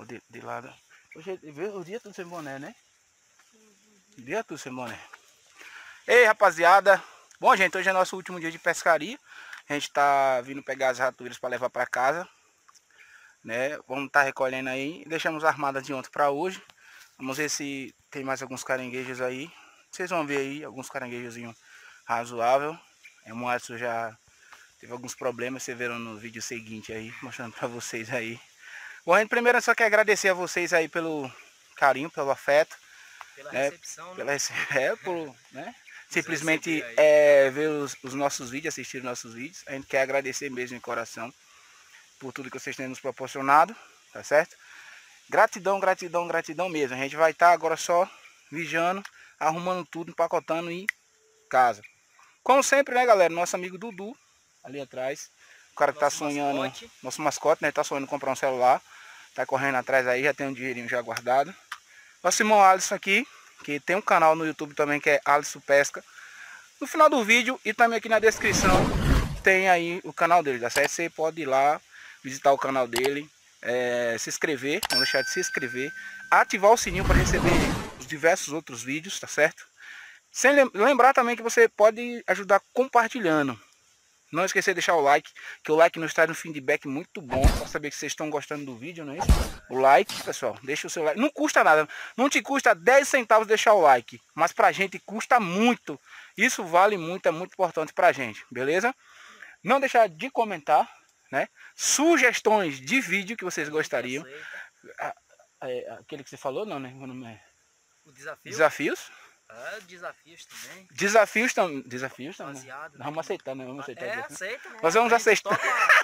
de lado. Hoje o dia tudo sem boné, né? O dia tudo sem boné. Ei, rapaziada. Bom, gente, hoje é nosso último dia de pescaria. A gente tá vindo pegar as ratoeiras para levar para casa, né? Vamos estar recolhendo aí. Deixamos armadas de ontem para hoje. Vamos ver se tem mais alguns caranguejos aí. Vocês vão ver aí alguns caranguejozinhos razoável. O Moadson já teve alguns problemas, vocês viram no vídeo seguinte aí, mostrando para vocês aí. Bom, a gente primeiro só quer agradecer a vocês aí pelo carinho, pelo afeto. Pela recepção, né? Né? Simplesmente ver os nossos vídeos, assistir os nossos vídeos. A gente quer agradecer mesmo de coração por tudo que vocês têm nos proporcionado, tá certo? Gratidão, gratidão, gratidão mesmo. A gente vai estar agora só vigiando, arrumando tudo, empacotando e casa. Como sempre, né, galera? Nosso amigo Dudu, ali atrás. O cara que tá sonhando, nosso mascote, né? Tá sonhando comprar um celular. Tá correndo atrás aí, já tem um dinheirinho já guardado. Nosso irmão Alisson aqui, que tem um canal no YouTube também, que é Alisson Pesca. No final do vídeo e também aqui na descrição tem aí o canal dele, tá certo? Você pode ir lá, visitar o canal dele, se inscrever, não deixar de se inscrever, ativar o sininho para receber os diversos outros vídeos, tá certo? Sem lembrar também que você pode ajudar compartilhando. Não esquecer de deixar o like, que o like nos traz um feedback muito bom para saber que vocês estão gostando do vídeo, não é isso? O like, pessoal, deixa o seu like. Não custa nada, não te custa 10 centavos deixar o like, mas pra gente custa muito. Isso vale muito, é muito importante pra gente, beleza? Não deixar de comentar, né? Sugestões de vídeo que vocês gostariam. Aquele que você falou, não, né? O nome é... O desafio? Desafios? Desafios também. Desafios também. Desafios também. Não vamos aceitar, né? Vamos aceitar. Aceita, né? Nós vamos aceitar.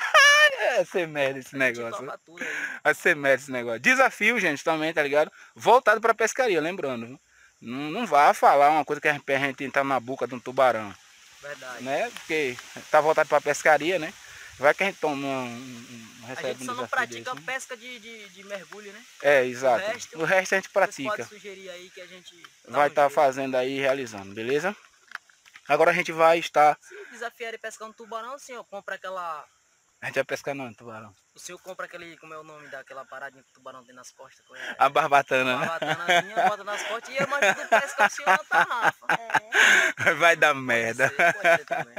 Vai ser merda esse negócio. Vai ser merda esse negócio. Desafio, gente, também, tá ligado? Voltado pra pescaria, lembrando. Não vá falar uma coisa que a gente entrar na boca de um tubarão. Verdade. Né? Porque tá voltado pra pescaria, né? Vai que a gente toma a gente só não pratica desse, pesca de mergulho, né? Exato. O resto a gente pratica. Pode sugerir aí que a gente vai estar fazendo aí e realizando, beleza? Agora a gente vai estar... Se desafiarem pescar um tubarão, o senhor compra aquela... A gente vai pescar não, tubarão. O senhor compra aquele, como é o nome daquela paradinha que o tubarão tem nas costas? A barbatana, né? A barbatanazinha, bota nas costas e eu mando do pesca o senhor na tarrafa. Vai dar merda. Pode ser também.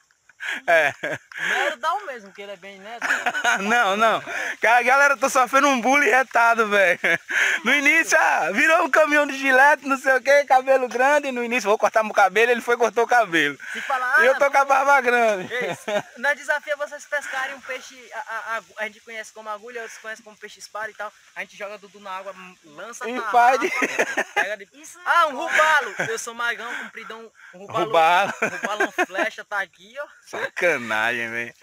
O mero dá o mesmo, que ele é bem, né? Não. A galera tá sofrendo um bullying retado, velho. No início, virou um caminhão de gilete, não sei o que, cabelo grande. No início, vou cortar meu cabelo, ele foi e cortou o cabelo. Se falar, e eu tô com a barba grande. Nós desafia vocês pescarem um peixe, a gente conhece como agulha, outros conhecem como peixe espada e tal. A gente joga tudo na água, lança a tarrafa, pega de... um robalo. Eu sou magão, compridão, um robalão flecha, tá aqui, ó. Sacanagem, velho.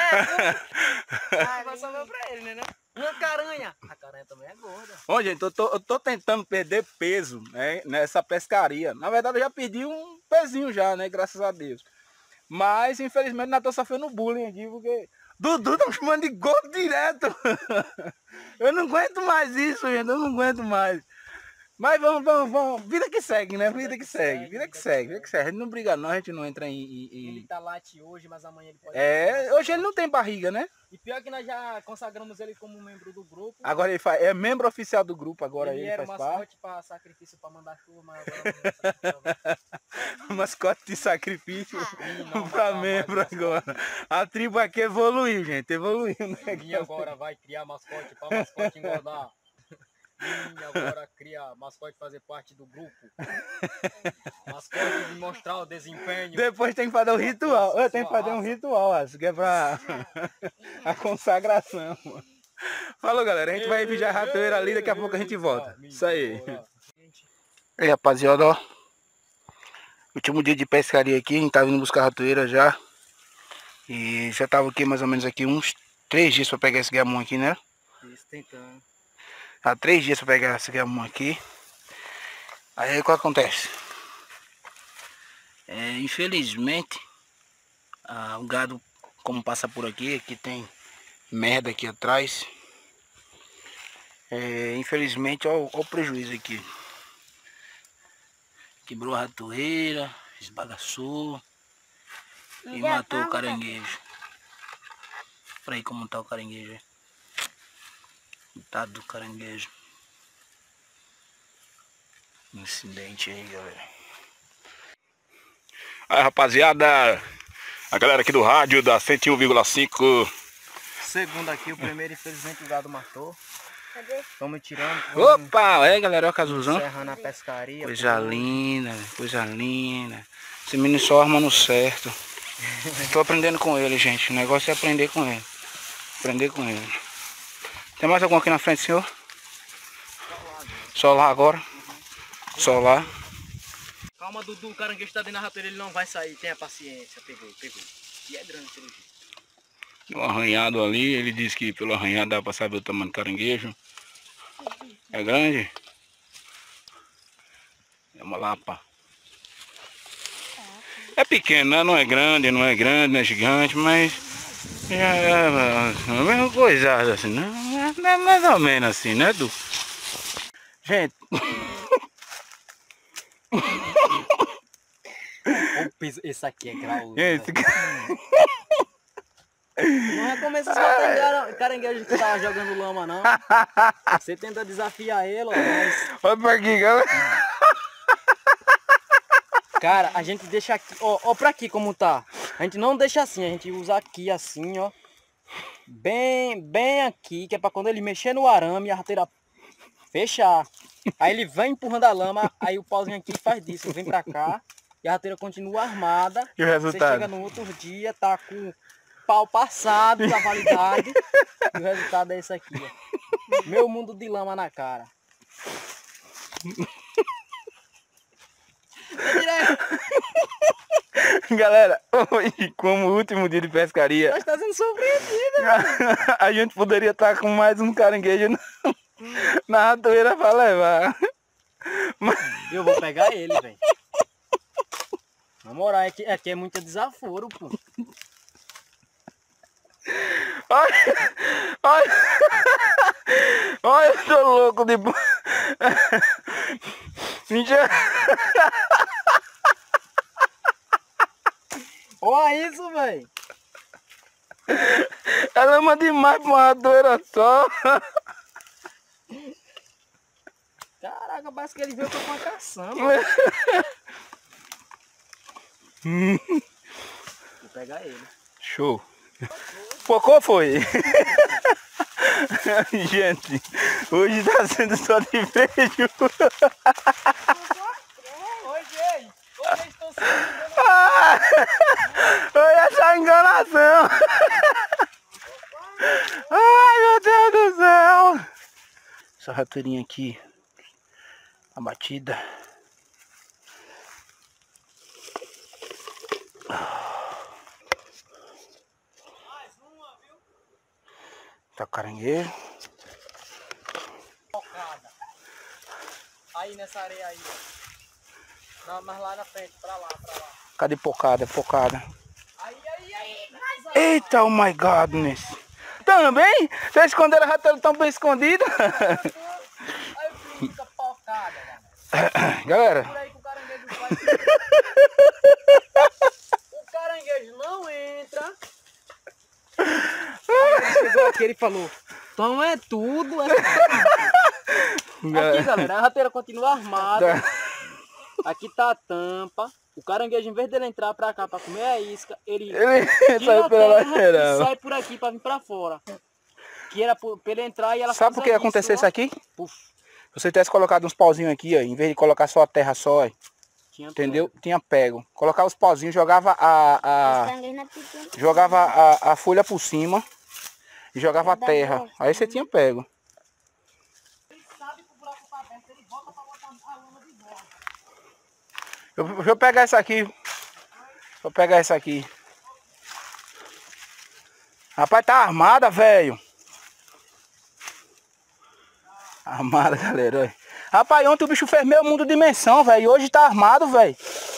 Vai salvar pra ele, né? Uma caranha. A caranha também é gorda. Bom, gente, eu tô tentando perder peso, né, nessa pescaria. Na verdade, eu já perdi um pezinho já, né? Graças a Deus. Mas, infelizmente, ainda tô sofrendo bullying aqui, porque... Dudu tá me chamando de gordo direto. Eu não aguento mais isso, gente. Eu não aguento mais. Mas vamos. Vida que segue, né? Vida que segue. A gente não briga não, a gente não entra em... Ele tá late hoje, mas amanhã ele pode... hoje ele não tem barriga, né? E pior que nós já consagramos ele como membro do grupo. Agora ele é membro oficial do grupo, agora ele era faz mascote parte. Para sacrifício, para mandar chuva, mas agora... mascote de sacrifício para membro agora. A tribo aqui evoluiu, gente. Evoluiu, né? E agora vai criar mascote para mascote engordar. E agora cria mascote fazer parte do grupo. Mascote de mostrar o desempenho. Depois tem que fazer um ritual. Tem que fazer um ritual, acho que é pra a consagração. Falou, galera. A gente vai vigiar a ratoeira ali, daqui a pouco a gente volta. Isso aí. E aí, rapaziada, ó. Último dia de pescaria aqui, a gente tá vindo buscar a ratoeira já. E já tava aqui mais ou menos aqui uns 3 dias pra pegar esse gamão aqui, né? Isso, tentando. Há 3 dias para pegar esse gamão aqui. Aí o que acontece? Infelizmente, o gado, como passa por aqui tem merda aqui atrás. Infelizmente, olha o prejuízo aqui. Quebrou a ratoeira, esbagaçou e matou o caranguejo. Olha aí como tá o caranguejo. Coitado do caranguejo. Incidente aí, galera. Aí, rapaziada, a galera aqui do rádio da 101,5. Segundo aqui, o primeiro infelizmente o gado matou. Cadê? Estamos tirando. Opa, é galera, olha o casulzão. Encerrando a pescaria. Coisa linda, coisa linda. Esse menino só armando certo. Estou aprendendo com ele, gente. O negócio é aprender com ele. Aprender com ele. Tem mais algum aqui na frente, senhor? Só lá agora. Só lá. Calma, Dudu, o caranguejo tá dentro da rateira, ele não vai sair. Tenha paciência. Pegou. E é grande pelo jeito. Um arranhado ali, ele disse que pelo arranhado dá pra saber o tamanho do caranguejo. É grande? É uma lapa. É pequeno, né? Não é grande, não é gigante, mas já é a mesma coisa assim, né? Mais ou menos assim, né, Du? Gente. Esse aqui é grau. Esse... Não recomeça os caranguejos que tava jogando lama, não. Você tenta desafiar ele, ó. Mas... Olha pra aqui, galera. Cara, a gente deixa aqui, ó pra aqui como tá. A gente não deixa assim, a gente usa aqui assim, ó. Bem aqui, que é pra quando ele mexer no arame, a rateira fechar. Aí ele vem empurrando a lama, aí o pauzinho aqui faz disso, vem pra cá. E a rateira continua armada. E o resultado? Você chega no outro dia, tá com o pau passado da validade. E o resultado é esse aqui, ó. Meu mundo de lama na cara. Galera, hoje, como último dia de pescaria, Nós tá sendo surpreendido. a gente poderia estar com mais um caranguejo na ratoeira pra levar. Eu vou pegar ele, velho. Na moral, aqui é muito desaforo, pô. Olha, eu tô louco de... Olha isso, velho. É lama demais pra uma ratoeira só. Caraca, parece que ele veio com uma caçamba. Vou pegar ele. Show. Focou, foi? Gente, hoje tá sendo só de beijo. Hoje estou sendo... Olha essa enganação. Ai, meu Deus do céu. Essa rateirinha aqui, abatida. Tá caranguejo. Focada. Aí nessa areia aí. Não, mas lá na frente, pra lá. Cadê pocada? Pocada. Aí. Eita, oh my godness. Também? Vocês esconderam a rateira tão bem escondida? Aí fica pocada, galera. Por aí que o caranguejo vai. O caranguejo não entra. Ele chegou aqui, ele falou, então é tudo. Aqui, galera, a rateira continua armada. Aqui tá a tampa. O caranguejo, em vez dele entrar pra cá pra comer a isca, ele sai pela lateral. E sai por aqui pra vir pra fora. Que era pra ele entrar e ela... Sabe por que aconteceu isso aqui? Puf. Se você tivesse colocado uns pauzinhos aqui, ó, em vez de colocar só a terra só, ó, entendeu? Pego. Tinha pego. Colocar os pauzinhos, jogava a folha por cima e jogava a terra. Aí você tinha pego. Ele sabe que o buraco tá aberto, ele volta pra botar a lama de volta. Deixa eu pegar essa aqui. Vou pegar essa aqui. Rapaz, tá armada, velho. Armada, galera. Olha. Rapaz, ontem o bicho fez meio mundo de dimensão, velho. E hoje tá armado, velho.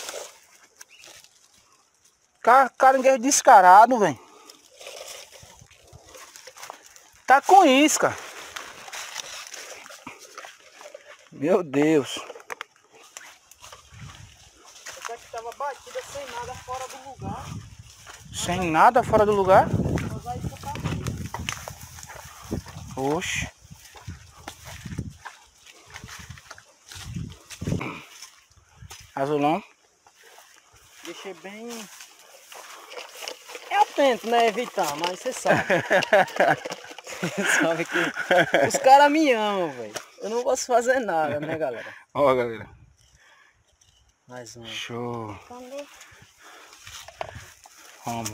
Caranguejo descarado, velho. Tá com isca. Meu Deus. Essa aqui tava batida sem nada fora do lugar. Sem nnada fora do lugar? Mas aí fica pra... Oxe. Azulão. Deixei bem... Eu tento, né, evitar, mas você sabe. Você sabe que os caras me amam, velho. Eu não posso fazer nada, né, galera? Ó, galera. Mais um. Show. Vamos.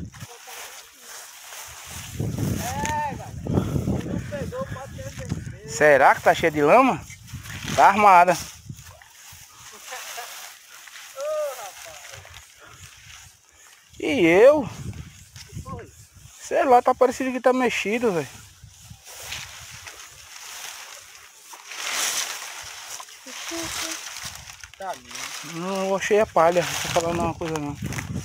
Galera. Não pegou, pode ter certeza. Será que tá cheio de lama? Tá armada. E eu? Sei lá, tá parecendo que tá mexido, velho. Tá lindo. Não achei a palha, não tô falando uma coisa não.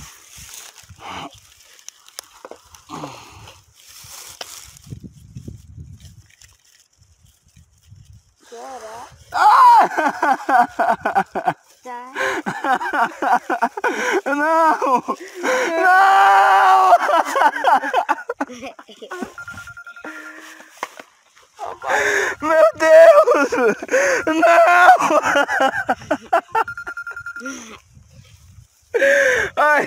Será? Ah! Tá. Não! Não! Meu Deus! Não! Ai,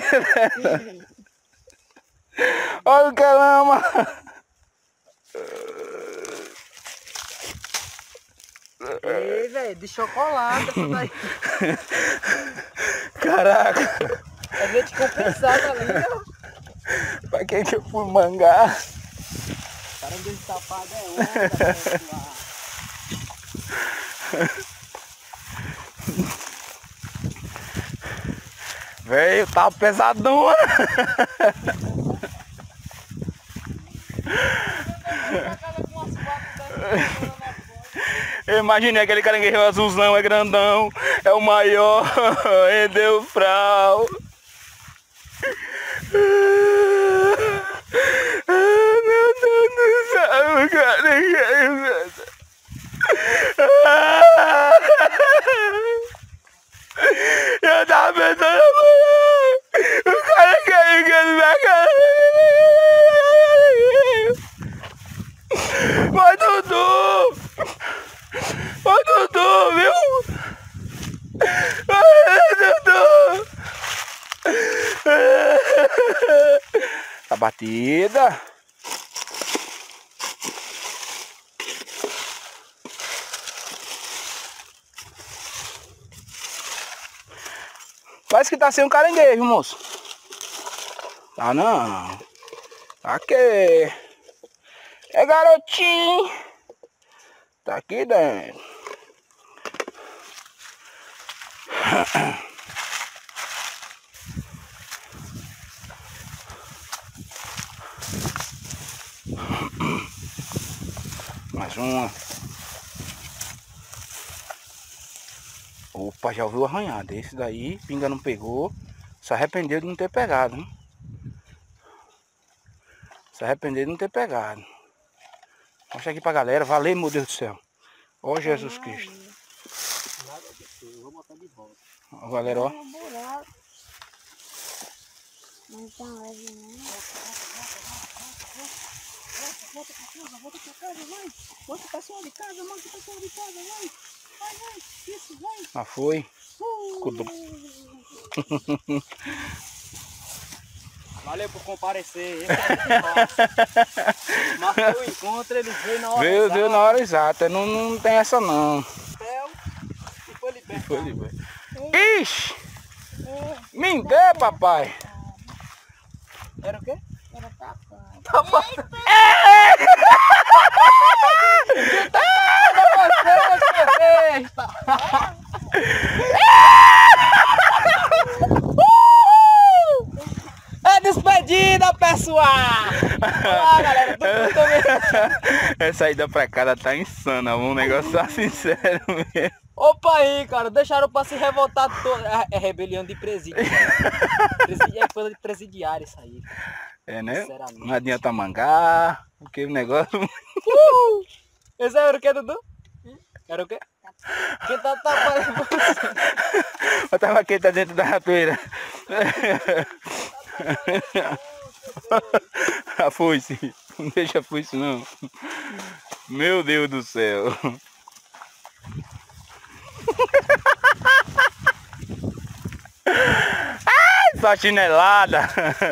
olha o que é lama! Ei, velho, de chocolate essa daí. Caraca! É leite compensado ali, ó. Pra quem que eu fui mangar? O cara desse tapado é onda, pessoal. Velho, tá pesadão! Eu imaginei aquele caranguejo azulzão, é grandão, é o maior, rendeu frau. Meu Deus do céu, caranguejo. Eu tava pensando, o caranguejo que ele vai cair. Foi Dudu! Foi Dudu, viu? Foi Dudu! Tá batida. Parece que tá sem um caranguejo, moço. Tá não. Tá aqui. É garotinho. Tá aqui dentro. Mais uma. Opa, já ouviu arranhado. Esse daí, pinga não pegou. Se arrependeu de não ter pegado, hein? Se arrependeu de não ter pegado. Mostra aqui pra galera. Valeu, meu Deus do céu. Ó Jesus Cristo. Eu vou botar de volta. Ó, galera, ó. Não tá leve, né? Volta pra casa, vai. Volta pra sua de casa, volta pra sua de casa, vai. Vai, isso, vai. Ah, foi. Valeu por comparecer. Marcou o encontro, ele veio na hora exata. Veio na hora exata. Não tem essa não. E foi liberto. Foi liberto. Ixi! Me dê, papai. Era o quê? Era papai. Tá bom. É despedida, pessoal! Olá, galera, Essa ida pra casa tá insana, um negócio só sincero mesmo. Opa aí, cara, deixaram pra se revoltar todo. É rebelião de presídio, cara. É coisa de presidiário isso aí. É, né? Não adianta mangar, porque o negócio... Esse era o que, Dudu? Era o quê? Quem tá tapando você? Eu tava aqui, tá dentro da ratoeira. A foice, não deixa a foice não. Meu Deus do céu. sua chinelada.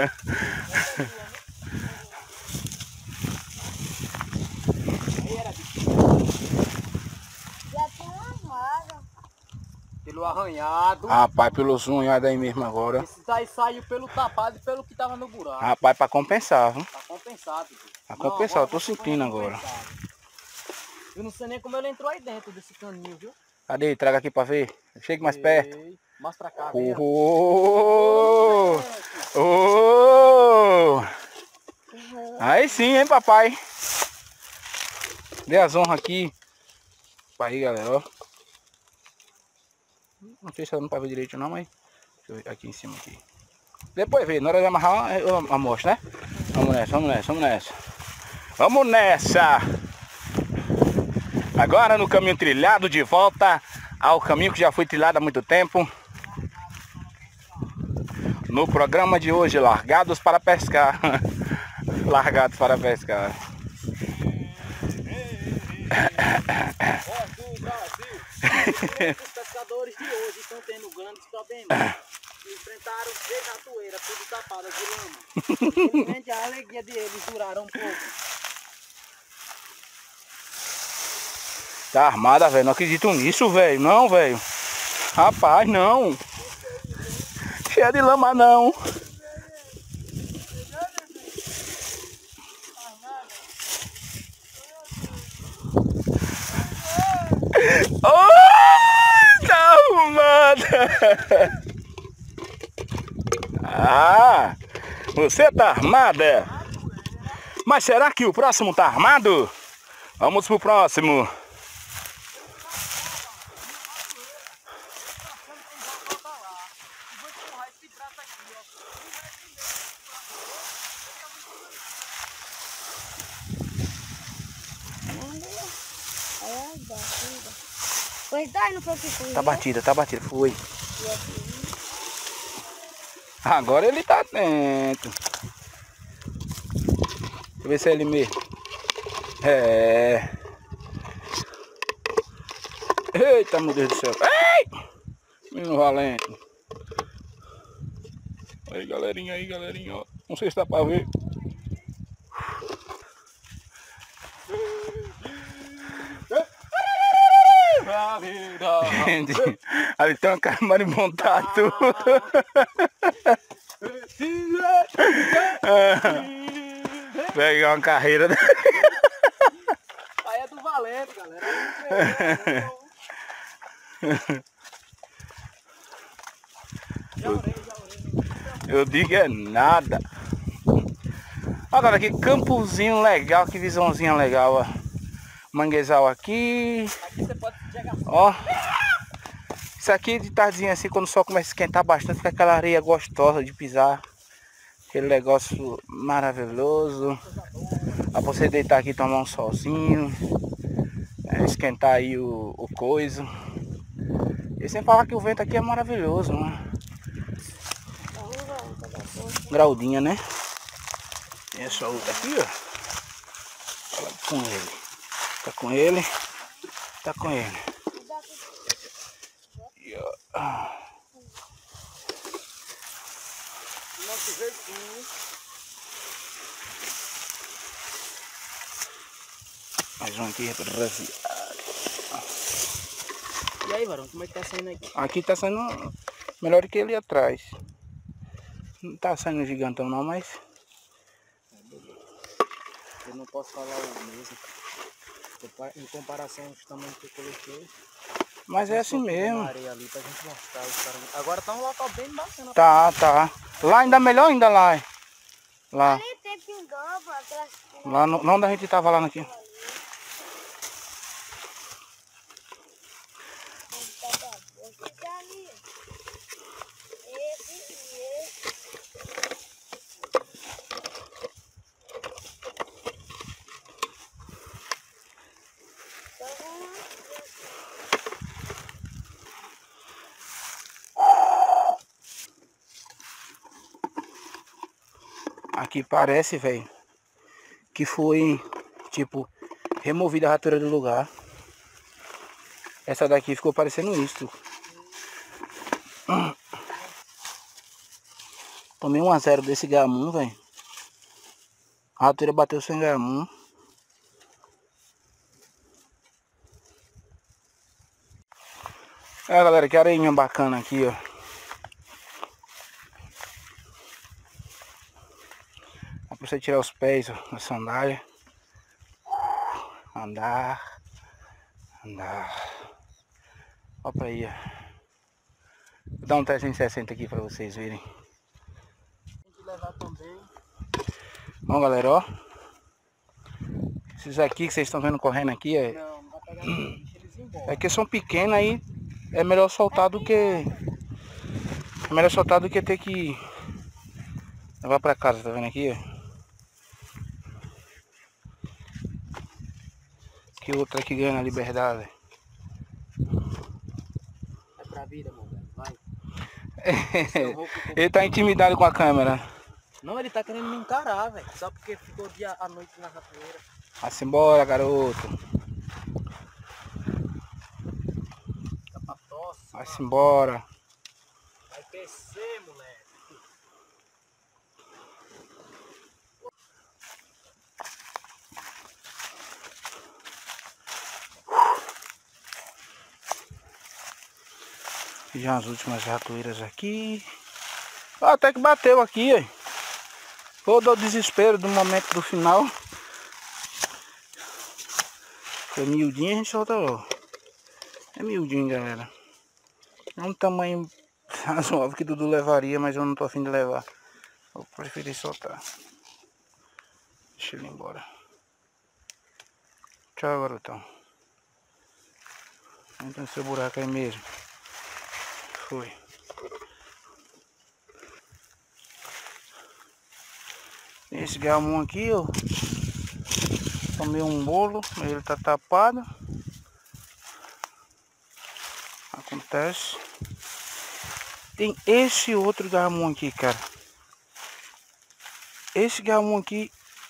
Pelo arranhado. Rapaz, pelo zunhado aí mesmo agora. Esse daí saiu pelo tapado e pelo que tava no buraco. Rapaz, pra compensar, viu? Tá compensado. Pra compensar, eu tô sentindo agora. Eu não sei nem como ele entrou aí dentro desse caninho, viu? Cadê? Traga aqui pra ver. Chegue mais perto. Mostra pra cá, vem. Aí sim, hein, papai. Dê as honras aqui. Aí, galera, ó. Não sei se ela não tá vendo direito não, mas... Deixa eu ver aqui em cima aqui. Depois vê, na hora de amarrar, eu mostro, né? Vamos nessa, vamos nessa, vamos nessa. Vamos nessa! Agora no caminho trilhado, de volta ao caminho que já foi trilhado há muito tempo. No programa de hoje, Largados para Pescar. Largados para Pescar. Os pescadores de hoje estão tendo grandes problemas. Enfrentaram 3 ratoeiras, tudo tapadas de lama. Infelizmente a alegria deles duraram um pouco. Tá armada, velho. Não acredito nisso, velho. Não, velho. Rapaz, não. Cheia de lama, não. Oh, tá arrumada. Ah, você tá armada? Mas será que o próximo tá armado? Vamos pro próximo. Pois tá, não foi que foi. Tá batida, foi. Agora ele tá dentro. Deixa eu ver se é ele mesmo. É. Eita, meu Deus do céu. Ei! Menino valente. Aí, galerinha, ó. Não sei se dá pra ver. Gente, ali tem uma câmera montada tudo. Pegar uma carreira. Aí é do valente, galera. Eu digo é nada. Olha, galera, que campozinho legal, que visãozinha legal, ó. Manguezal aqui. Aqui você pode chegar. Ó. Isso aqui de tardezinha assim, quando o sol começa a esquentar bastante, fica aquela areia gostosa de pisar. Aquele negócio maravilhoso. Pra você deitar aqui e tomar um solzinho. Esquentar aí o coiso. E sem falar que o vento aqui é maravilhoso, né? Graudinha, né? Tem essa outra aqui, ó. Fala com ele. Tá com ele. Tá com ele. E, ó. Nosso jeitinho. Mais um aqui, rapaziada. E aí, Varão, como é que tá saindo aqui? Aqui tá saindo melhor que ele atrás. Não tá saindo gigantão não, mas... Eu não posso falar o mesmo. Em comparação aos tamanhos que eu coloquei. Mas é assim mesmo. Areia ali pra gente mostrar os caras. Agora tá um local bem bacana. Tá. Lá ainda melhor ainda lá. Lá. Ali tem pingamba, aquelas... Lá no, onde a gente tava lá aqui. Aqui parece, velho, que foi, tipo, removida a ratura do lugar. Essa daqui ficou parecendo isso. Tomei 1 a 0 desse gamum, velho. A ratoeira bateu sem gamum. É, galera, que areinha bacana aqui, ó. Dá pra você tirar os pés, ó, na sandália. Andar. Ó pra aí, ó. Vou dar um 360 aqui pra vocês verem. Tem que levar também. Bom, galera, ó. Esses aqui que vocês estão vendo correndo aqui, Não vai pegar ninguém, deixa eles embora. é que são pequenos aí. É melhor soltar do que... É melhor soltar do que ter que levar pra casa, tá vendo aqui, ó? Que outra aqui ganha na liberdade. É pra vida, meu velho, vai. Ele tá intimidado com a câmera. Não, ele tá querendo me encarar, velho. Só porque ficou dia à noite na ratoeira. Vai-se embora, garoto. Fica pra tosse. Vai-se embora. Vai crescer, moleque. Já as últimas ratoeiras aqui. Até que bateu aqui, ó. Todo o desespero do momento do final. É miudinho, a gente solta logo. É miudinho, galera. É um tamanho razoável que Dudu levaria, mas eu não tô afim de levar. Eu preferi soltar. Deixa ele ir embora. Tchau, garotão. Entra no seu buraco aí mesmo. Foi. Tem esse gamão aqui, ó. Tomei um bolo, ele tá tapado. Acontece. Tem esse outro gamão aqui, cara. Esse gamão aqui,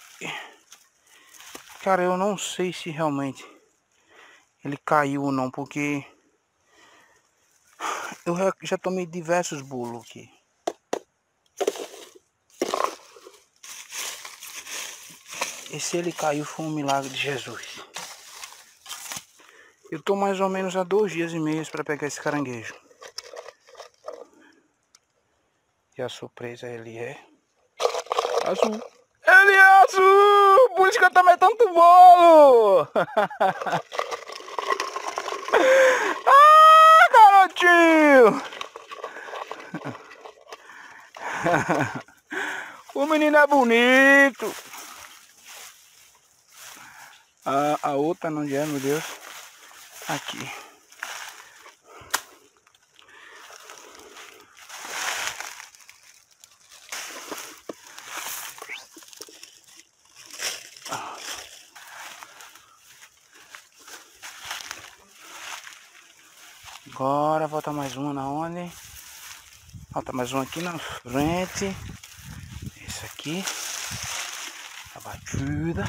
cara, eu não sei se realmente ele caiu ou não, porque eu já tomei diversos bolos aqui. E se ele caiu foi um milagre de Jesus. Eu tô mais ou menos há 2 dias e meio para pegar esse caranguejo. E a surpresa ele é azul. Ele é azul! Por isso que eu tomei tanto bolo! Ah, garotinho! O menino é bonito! A outra não é, meu Deus. Aqui. Agora volta mais uma na onde? Falta mais uma aqui na frente. Esse aqui. A batida.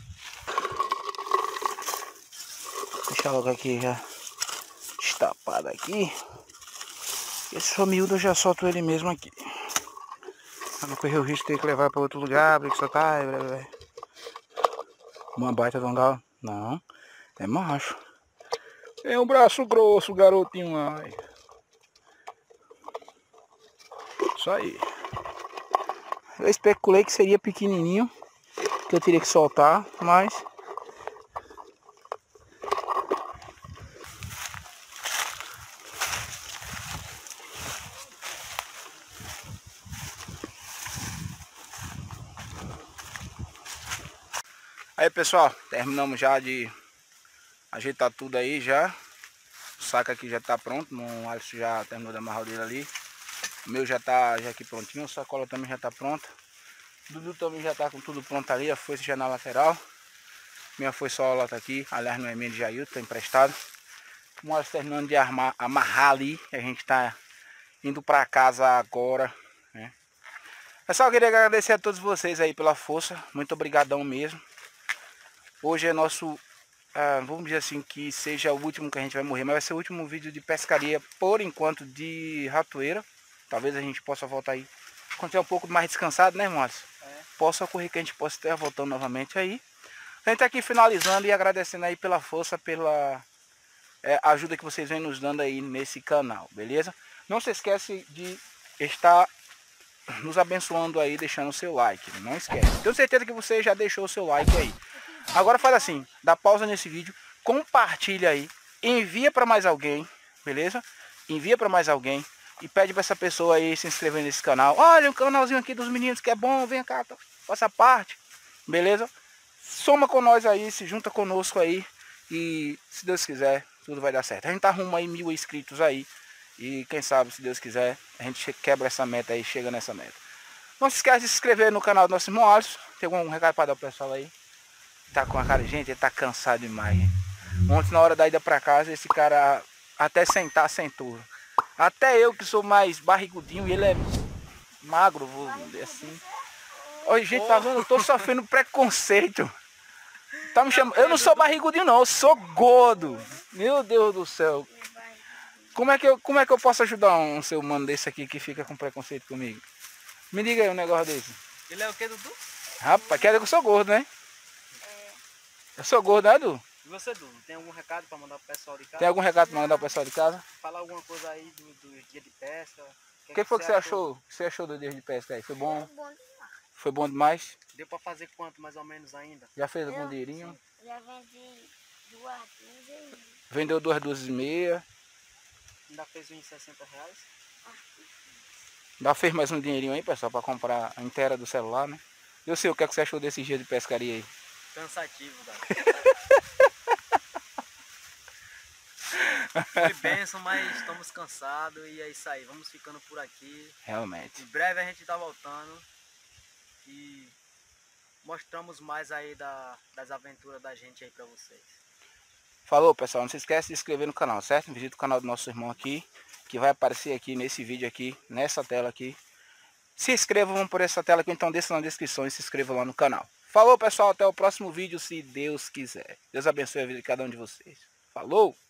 Deixa logo aqui já destapado aqui. Esse for miúdo eu já solto ele mesmo aqui. Pra não correr o risco de ter que levar para outro lugar, abrir que soltar. Uma baita de um galo? Não, é macho. Tem um braço grosso, garotinho. Ai. Isso aí. Eu especulei que seria pequenininho, que eu teria que soltar, mas... Aí, pessoal, terminamos já de ajeitar tudo aí já. O saco aqui já tá pronto, o Alisson já terminou de amarrar o dele ali. O meu já tá aqui prontinho, a sacola também já tá pronta. O Dudu também já tá com tudo pronto ali, a foice já na lateral. Minha foice só tá aqui, aliás não é minha de Jailton, tá emprestado. O Alisson terminando de amarrar ali, a gente tá indo pra casa agora, né? Pessoal, eu queria agradecer a todos vocês aí pela força, muito obrigadão mesmo. Hoje é nosso, vamos dizer assim, que seja o último que a gente vai morrer, mas vai ser o último vídeo de pescaria, por enquanto, de ratoeira. Talvez a gente possa voltar aí quando tiver um pouco mais descansado, né, irmão Alisson? Possa ocorrer que a gente possa estar voltando novamente aí. A gente tá aqui finalizando e agradecendo aí pela força, pela ajuda que vocês vêm nos dando aí nesse canal, beleza? Não se esquece de estar nos abençoando aí, deixando o seu like, não esquece. Tenho certeza que você já deixou o seu like aí. Agora faz assim, dá pausa nesse vídeo, compartilha aí, envia para mais alguém, beleza? Envia para mais alguém e pede para essa pessoa aí se inscrever nesse canal. Olha, um canalzinho aqui dos meninos que é bom, vem cá, faça parte, beleza? Soma com nós aí, se junta conosco aí e se Deus quiser, tudo vai dar certo. A gente tá rumo aí 1000 inscritos aí e quem sabe, se Deus quiser, a gente quebra essa meta aí, chega nessa meta. Não se esquece de se inscrever no canal do nosso irmão Alisson. Tem algum recado para dar pro pessoal aí? Tá com a cara, gente, ele tá cansado demais, hein? Ontem na hora da ida para casa, esse cara até sentar, sentou. Até eu que sou mais barrigudinho, ele é magro, vou dizer assim. Oi, gente, tá vendo? Eu tô sofrendo preconceito. Tá me chamando. Eu não sou barrigudinho não, eu sou gordo. Meu Deus do céu. Como é que eu posso ajudar um ser humano desse aqui que fica com preconceito comigo? Me diga aí um negócio desse. Ele é o que, Dudu? Rapaz, quer dizer que eu sou gordo, né? Eu sou gordo, né, Dudu? E você, Dudu, tem algum recado para mandar pro pessoal de casa? Tem algum recado para mandar pro pessoal de casa? Falar alguma coisa aí do dia de pesca? O que foi que você achou? O que você achou do dia de pesca aí? Foi bom? Foi bom demais? Deu para fazer quanto mais ou menos ainda? Já fez algum dinheirinho? Já vendi 2 dúzias. Vendeu 2 dúzias e meia. Ainda fez uns 60 reais? Ainda fez mais um dinheirinho aí, pessoal, para comprar a inteira do celular, né? E o senhor, o que você achou desse dia de pescaria aí? Cansativo, cara. Foi bênção, mas estamos cansados e é isso aí. Vamos ficando por aqui. Realmente. Em breve a gente tá voltando e mostramos mais aí das aventuras da gente aí pra vocês. Falou, pessoal. Não se esquece de se inscrever no canal, certo? Visita o canal do nosso irmão aqui, que vai aparecer aqui nesse vídeo aqui, nessa tela aqui. Se inscrevam por essa tela aqui, então deixa na descrição e se inscreva lá no canal. Falou, pessoal. Até o próximo vídeo, se Deus quiser. Deus abençoe a vida de cada um de vocês. Falou!